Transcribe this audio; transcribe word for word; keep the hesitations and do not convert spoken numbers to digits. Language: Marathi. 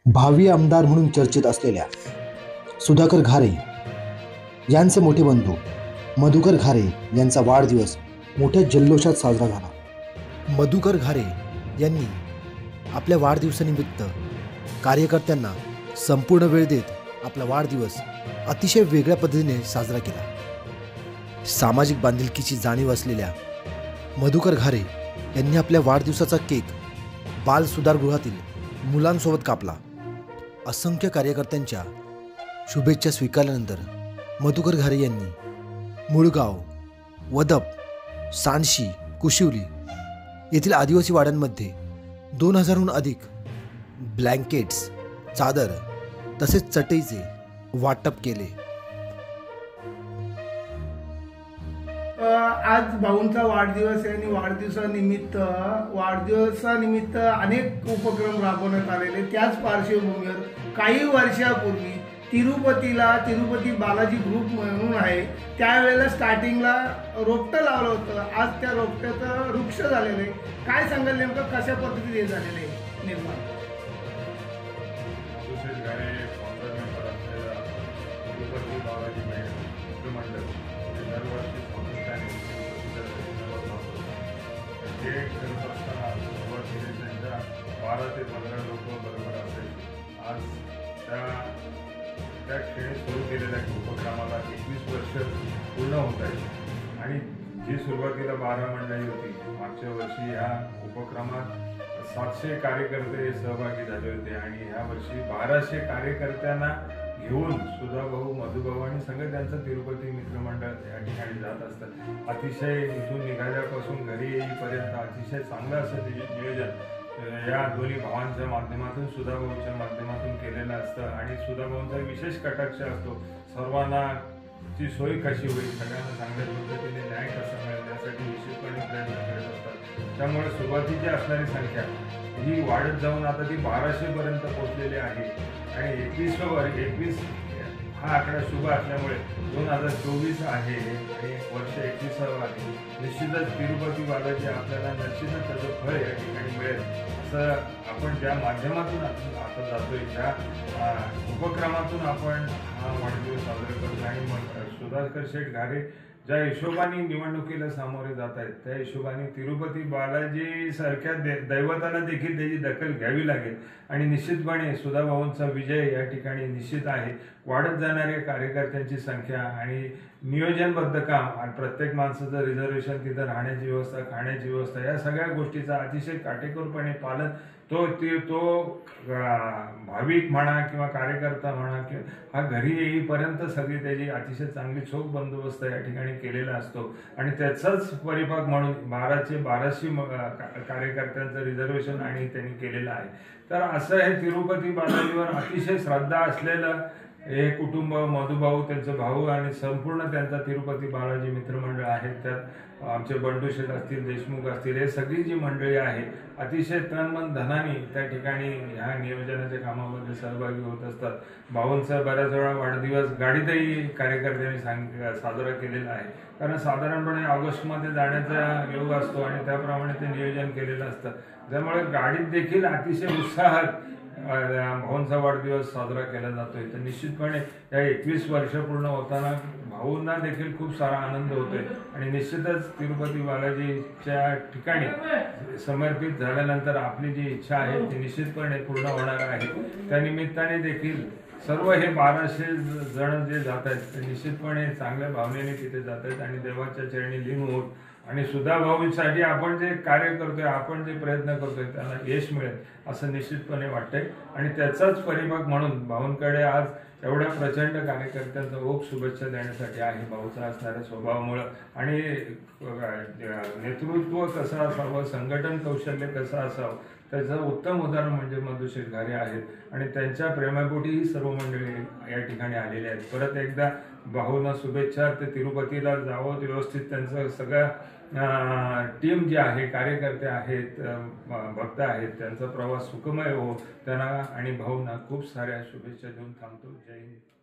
भावी आमदार म्हणून चर्चेत असलेल्या सुधाकर घारे यांचे मोठे बंधू मधुकर घारे यांचा वाढदिवस मोठ्या जल्लोषात साजरा झाला। मधुकर घारे यांनी आपल्या वाढदिवसानिमित्त कार्यकर्त्यांना संपूर्ण वेळ देत आपला वाढदिवस अतिशय वेगळ्या पद्धतीने साजरा केला। सामाजिक बांधिलकीची जाणीव असलेल्या मधुकर घारे यांनी आपल्या वाढदिवसाचा केक बाल सुधारगृहातील मुलांसोबत कापला। असंख्य कार्यकर्त्यांच्या शुभेच्छा स्वीकारल्यानंतर मधुकर घारे यांनी मुळगाव, वदप, सांडशी, कुशिवली येथील आदिवासी वाड्यांमध्ये दोन हजारहून अधिक ब्लँकेट्स, चादर तसेच चटईचे वाटप केले। आज भाऊंचा वाढदिवस आहे आणि वाढदिवसानिमित्त वाढदिवसानिमित्त अनेक उपक्रम राबवण्यात आलेले। त्याच पार्श्वभूमीवर काही वर्षापूर्वी तिरुपतीला तिरुपती बालाजी ग्रुप म्हणून आहे, त्यावेळेला स्टार्टिंगला रोपटं लावलं होतं। आज त्या रोपट्याचं वृक्ष झालेलं आहे। काय सांगाल नेमकं कशा पद्धतीने हे झालेलं आहे निर्माण? बारा ते पंधरा लोक बरोबर असेल। आज त्या त्या खेळी सुरू केलेल्या उपक्रमाला एकवीस वर्ष पूर्ण होत आहेत आणि जी सुरुवातीला बारा मंडळी होती, मागच्या वर्षी ह्या उपक्रमात सातशे कार्यकर्ते सहभागी झाले होते आणि ह्या वर्षी बाराशे कार्यकर्त्यांना घेऊन सुधाभाऊ, मधुभाऊ आणि सगळं त्यांचं तिरुपती मित्रमंडळ या ठिकाणी जात असतात। अतिशय इथून निघाल्यापासून घरी येईपर्यंत अतिशय चांगलं असं नियोजन या दोन्ही भावांच्या माध्यमातून, सुधाभाऊच्या माध्यमातून केलेलं असतं आणि सुधाभाऊंचा विशेष कटाक्ष असतो सर्वांना ची सोय कशी होईल, सगळ्यांना चांगल्या पद्धतीने न्याय कसा मिळेल यासाठी निश्चितपणे प्रयत्न करत असतात। त्यामुळे सुरुवातीची असणारी संख्या ही वाढत जाऊन आता ती बाराशे पर्यंत पोहोचलेली आहे आणि एकवीसवं वर्ष एकवीस हा आकडा शुभ असल्यामुळे दोन हजार चोवीस आहे आणि वर्ष एकविसावं आहे। निश्चितच तिरुपती बालाजी आपल्याला निश्चितच त्याचं फळ या ठिकाणी मिळेल असं आपण ज्या माध्यमातून आता जातोय, ज्या उपक्रमातून आपण हा वाढदिवस साजरा करतो आणि मग सुधाकर शेठ घारे ज्या हिशोबाने निवडणुकीला सामोरे जात आहेत त्या हिशोबाने तिरुपती बालाजी सारख्या दे दैवताला देखील त्याची दखल घ्यावी लागेल आणि निश्चितपणे सुधाभाऊंचा विजय या ठिकाणी निश्चित आहे। वाढत जाणाऱ्या कार्यकर्त्यांची संख्या आणि नियोजनबद्ध काम आणि प्रत्येक माणसाचं रिझर्वेशन, तिथं राहण्याची व्यवस्था, खाण्याची व्यवस्था या सगळ्या गोष्टीचा अतिशय काटेकोरपणे पालन तो ते तो भाविक म्हणा किंवा कार्यकर्ता म्हणा किंवा हा घरी येईपर्यंत सगळी त्याची अतिशय चांगली चोख बंदोबस्त या ठिकाणी केलेला असतो आणि त्याचाच परिपाक म्हणून बाराशे बाराशे कार्यकर्त्यांचं रिझर्वेशन आणि त्यांनी केलेलं आहे। तर असं हे तिरुपती बालाजीवर अतिशय श्रद्धा असलेलं हे कुटुंब, मधुभाऊ, त्यांचे भाऊ आणि संपूर्ण त्यांचा तिरुपती बालाजी मित्रमंडळ आहे। त्यात आमचे बंडू शेठ असतील, देशमुख असतील, हे सगळी जी मंडळी आहे अतिशय तन मन धनाने त्या ठिकाणी ह्या नियोजनाच्या कामामध्ये सहभागी होत असतात। भाऊंचा बऱ्याच वेळा वाढदिवस गाडीतही कार्यकर्त्यांनी सांग साजरा केलेला आहे, कारण साधारणपणे ऑगस्टमध्ये जाण्याचा योग असतो आणि त्याप्रमाणे ते नियोजन केलेलं असतं। त्यामुळे गाडीत देखील अतिशय उत्साहात भाऊंचा वाढदिवस साजरा केला जातोय। तर निश्चितपणे या एकवीस वर्ष पूर्ण होताना भाऊंना देखील खूप सारा आनंद होतोय आणि निश्चितच तिरुपती बालाजीच्या ठिकाणी समर्पित झाल्यानंतर आपली जी इच्छा आहे ती निश्चितपणे पूर्ण होणार आहे। त्या निमित्ताने देखील सर्व हे बाराशे जण जे जात आहेत ते निश्चितपणे चांगल्या भावनेने तिथे जात आहेत आणि देवाच्या चरणी लीन होऊन आणि सुधाभाऊंसाठी आपण जे कार्य करतोय, आपण जे प्रयत्न करतोय त्यांना यश मिळेल असं निश्चितपणे वाटतंय आणि त्याचाच परिपाक म्हणून भाऊंकडे आज एवढ्या प्रचंड कार्यकर्त्यांचा ओघ शुभेच्छा देण्यासाठी आहे। भाऊचा असणाऱ्या स्वभावामुळं आणि नेतृत्व कसं असावं, संघटन कौशल्य कसं असावं त्याचं उत्तम उदाहरण म्हणजे मधुशेठ घारे आहेत आणि त्यांच्या प्रेमापोटी ही सर्व मंडळी या ठिकाणी आलेली आहेत। परत एकदा भाऊंना शुभेच्छा। ते तिरुपतीला जावं, व्यवस्थित त्यांचं सगळं टीम जी आहे, कार्यकर्ते आहेत, भक्त आहेत, त्यांचा प्रवास सुखमय हो, त्यांना आणि भाऊंना खूप साऱ्या शुभेच्छा देऊन थांबतो। जय हिंद।